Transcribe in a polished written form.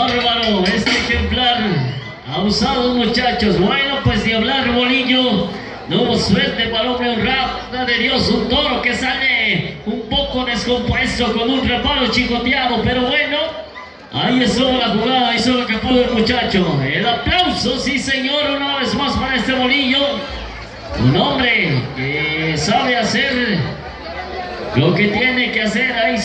bárbaro! Este ejemplar abusado, muchachos. Bueno, pues de hablar, Bolillo. No hubo suerte para el hombre honrado de Dios. Un toro que sale un poco descompuesto con un reparo chicoteado. Pero bueno, ahí estuvo la jugada, hizo lo que pudo el muchacho. El aplauso, sí señor, una vez más para este Bolillo. Un hombre que sabe hacer lo que tiene que hacer ahí.